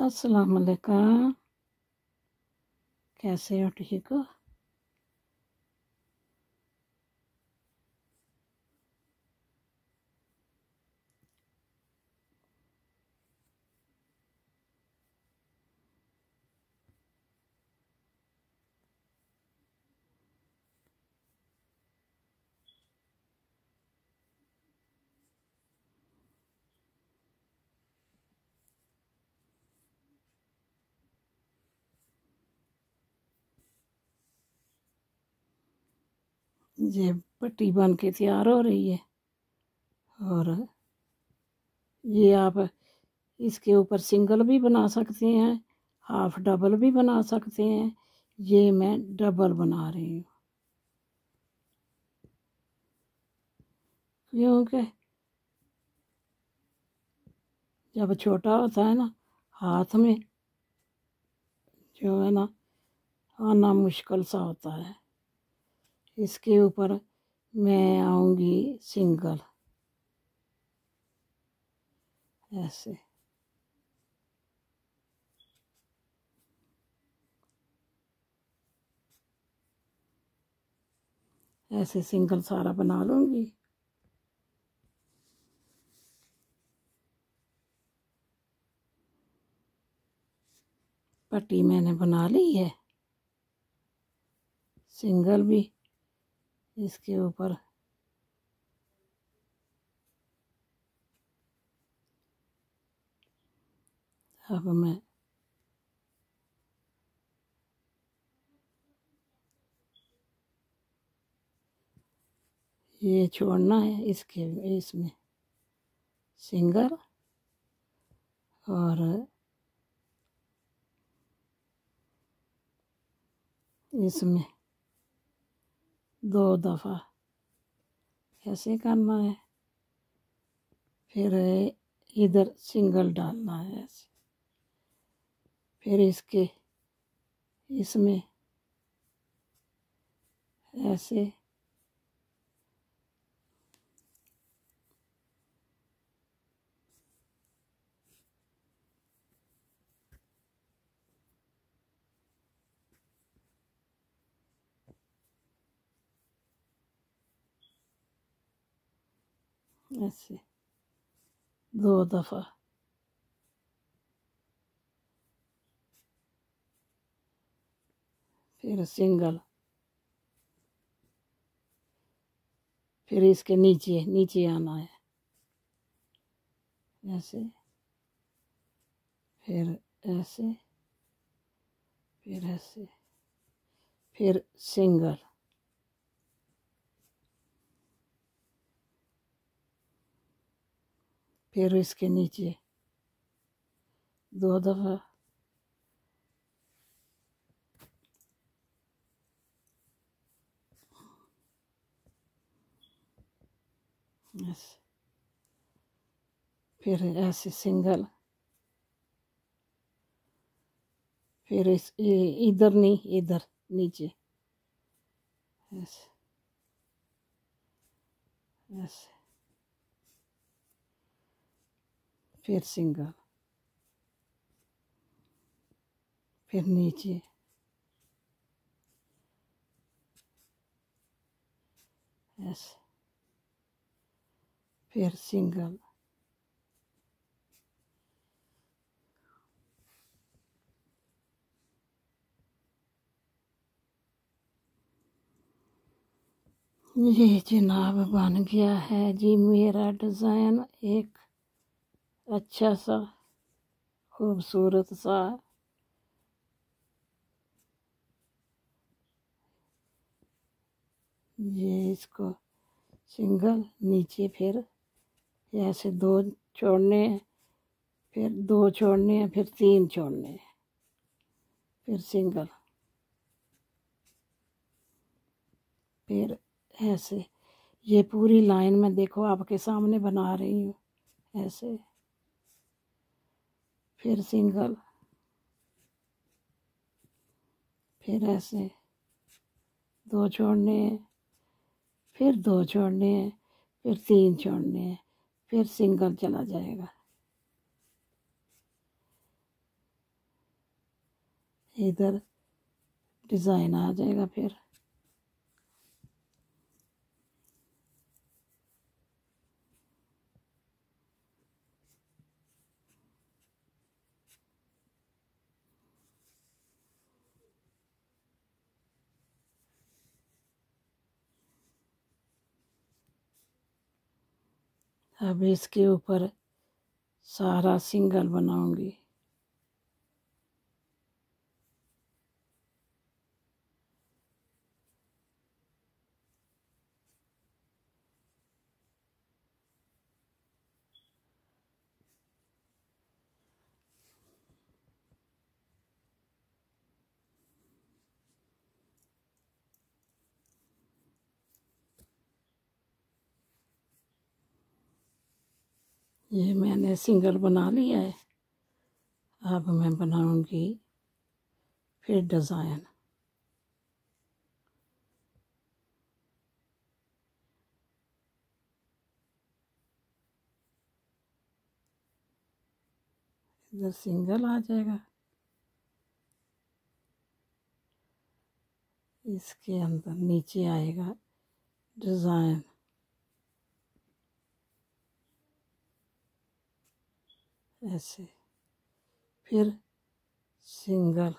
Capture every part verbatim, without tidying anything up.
अस्सलाम वालेकुम। कैसे हो? ठीक हो? ये पट्टी बन के तैयार हो रही है और ये आप इसके ऊपर सिंगल भी बना सकते हैं, हाफ डबल भी बना सकते हैं। ये मैं डबल बना रही हूँ क्योंकि जब छोटा होता है ना हाथ में, जो है ना आना मुश्किल सा होता है। इसके ऊपर मैं आऊँगी सिंगल, ऐसे ऐसे सिंगल सारा बना लूँगी। पट्टी मैंने बना ली है, सिंगल भी इसके ऊपर अब मैं ये छोड़ना है, इसके इसमें सिंगल और इसमें दो दफ़ा ऐसे करना है, फिर इधर सिंगल डालना है ऐसे, फिर इसके इसमें ऐसे ऐसे दो दफ़ा फिर सिंगल, फिर इसके नीचे नीचे आना है ऐसे, फिर ऐसे, फिर ऐसे, फिर सिंगल, फिर इसके नीचे दो दफ़ा ऐसे, फिर ऐसे सिंगल, फिर इस इधर नहीं, इधर नीचे ऐसे ऐसे, फिर सिंगल, फिर नीचे ऐसे, फिर सिंगल, ये जनाब बन गया है जी मेरा डिज़ाइन, एक अच्छा सा खूबसूरत सा। ये इसको सिंगल नीचे, फिर ऐसे दो छोड़ने हैं, फिर दो छोड़ने हैं, फिर तीन छोड़ने हैं, फिर सिंगल, फिर ऐसे। ये पूरी लाइन में देखो आपके सामने बना रही हूँ ऐसे, फिर सिंगल, फिर ऐसे दो छोड़ने हैं, फिर दो छोड़ने हैं, फिर तीन छोड़ने हैं, फिर सिंगल चला जाएगा। इधर डिज़ाइन आ जाएगा। फिर अब इसके ऊपर सारा सिंगल बनाऊंगी। ये मैंने सिंगल बना लिया है। अब मैं बनाऊंगी फिर डिज़ाइन। इधर सिंगल आ जाएगा, इसके अंदर नीचे आएगा डिज़ाइन। ऐसे फिर सिंगल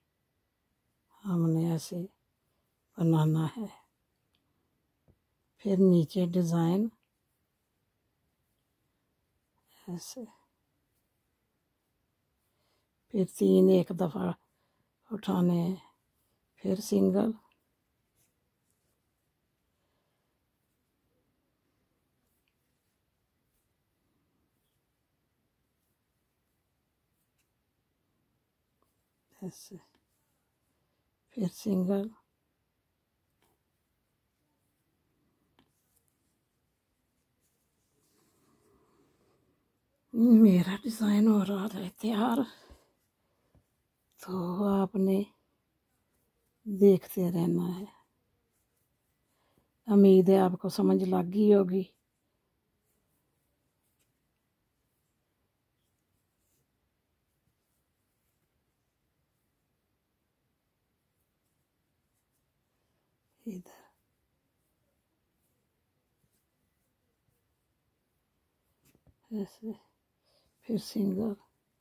हमने ऐसे बनाना है। फिर नीचे डिज़ाइन ऐसे। फिर तीन एक दफ़ा उठाने हैं। फिर सिंगल। ऐसे फिर सिंगल। मेरा डिज़ाइन हो रहा है तैयार, तो आपने देखते रहना है। उम्मीद है आपको समझ लग गई होगी। इधर ऐसे फिर सिंगल।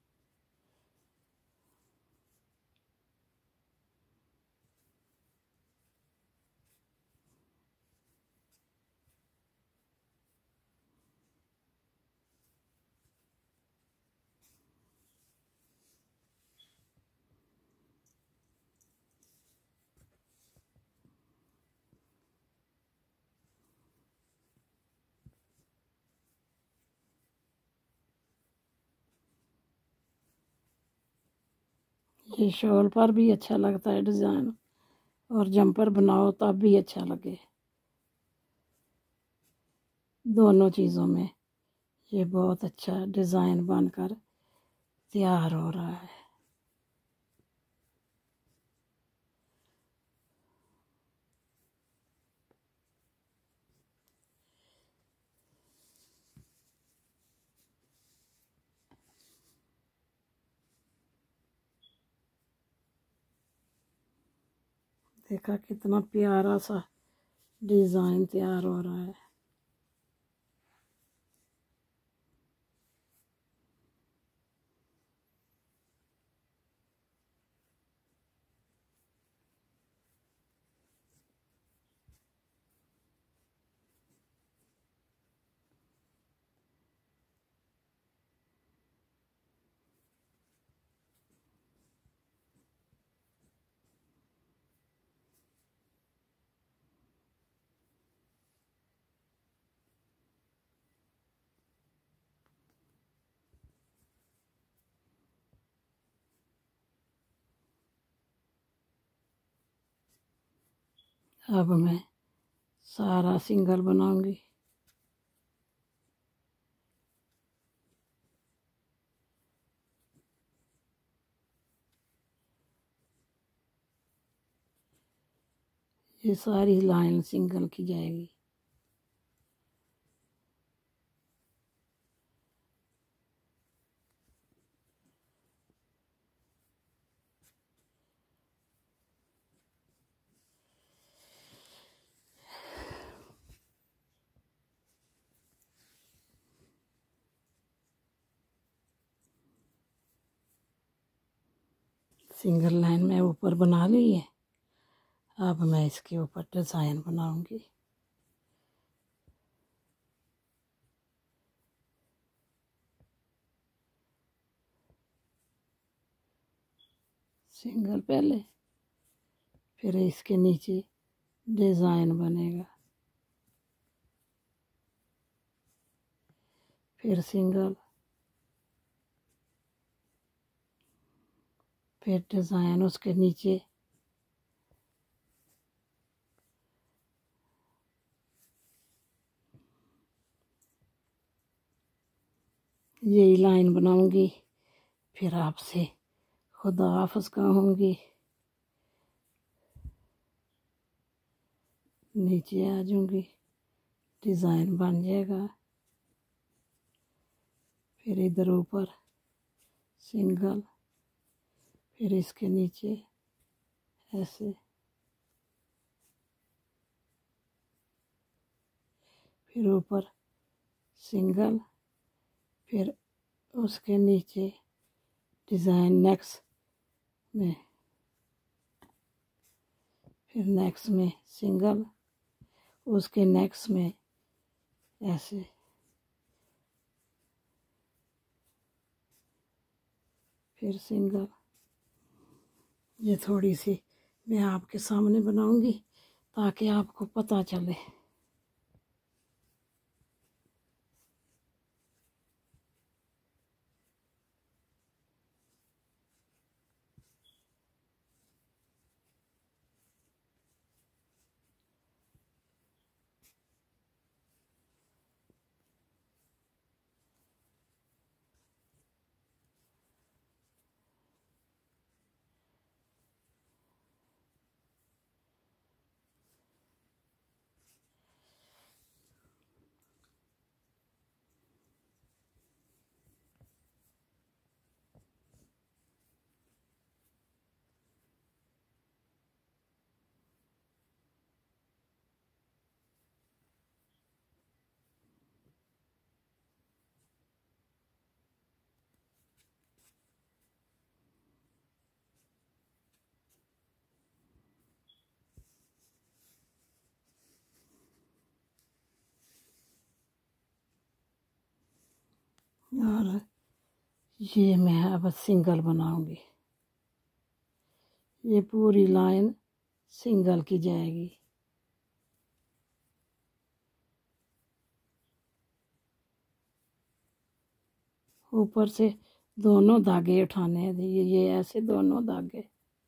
ये शॉल पर भी अच्छा लगता है डिज़ाइन, और जंपर बनाओ तब भी अच्छा लगे। दोनों चीज़ों में ये बहुत अच्छा डिज़ाइन बनकर तैयार हो रहा है। देखा कितना प्यारा सा डिज़ाइन तैयार हो रहा है। अब मैं सारा सिंगल बनाऊंगी। ये सारी लाइन सिंगल की जाएगी। सिंगल लाइन में ऊपर बना ली है। अब मैं इसके ऊपर डिज़ाइन बनाऊंगी। सिंगल पहले, फिर इसके नीचे डिज़ाइन बनेगा, फिर सिंगल, फिर डिज़ाइन उसके नीचे, यही लाइन बनाऊंगी। फिर आपसे खुदा हाफ़िज़ कहूँगी। नीचे आ जाऊंगी, डिज़ाइन बन जाएगा। फिर इधर ऊपर सिंगल, फिर इसके नीचे ऐसे, फिर ऊपर सिंगल, फिर उसके नीचे डिज़ाइन नेक्स्ट में, फिर नेक्स्ट में सिंगल, उसके नेक्स्ट में ऐसे, फिर सिंगल। ये थोड़ी सी मैं आपके सामने बनाऊंगी ताकि आपको पता चले। और ये मैं अब सिंगल बनाऊंगी। ये पूरी लाइन सिंगल की जाएगी। ऊपर से दोनों धागे उठाने हैं। ये ये ऐसे दोनों धागे,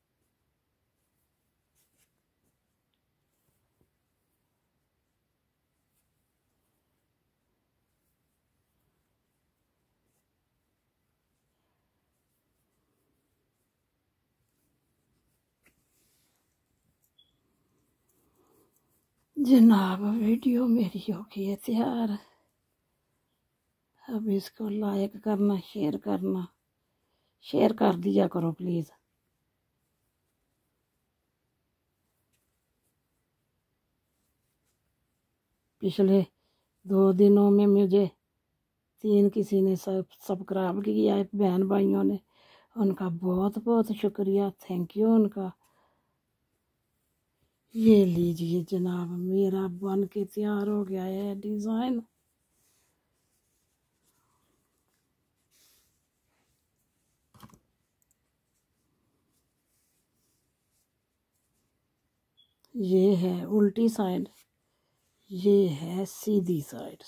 जनाब वीडियो मेरी होगी है तैयार। अब इसको लाइक करना, शेयर करना, शेयर कर दिया करो प्लीज़। पिछले दो दिनों में मुझे तीन किसी ने सब सब्सक्राइब किया है, बहन भाइयों ने। उनका बहुत बहुत शुक्रिया, थैंक यू उनका। ये लीजिए जनाब, मेरा बन के तैयार हो गया है डिज़ाइन। ये है उल्टी साइड, ये है सीधी साइड।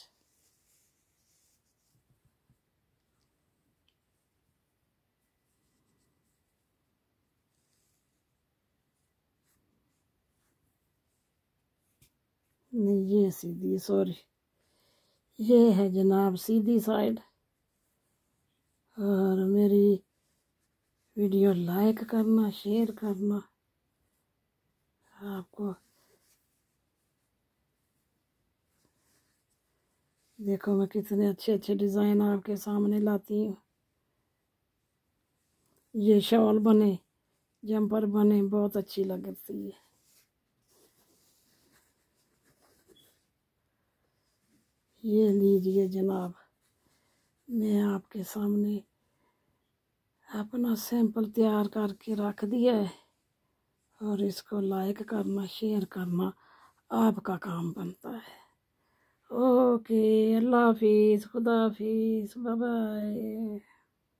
नहीं, ये सीधी, सॉरी, ये है जनाब सीधी साइड। और मेरी वीडियो लाइक करना, शेयर करना। आपको देखो मैं कितने अच्छे अच्छे डिज़ाइन आपके सामने लाती हूँ। ये शॉल बने, जंपर बने, बहुत अच्छी लगती है। ये लीजिए जनाब, मैं आपके सामने अपना सैंपल तैयार करके रख दिया है और इसको लाइक करना, शेयर करना आपका काम बनता है। ओके, अल्लाह हाफिज़, खुदा हाफिज़, बाय बाय।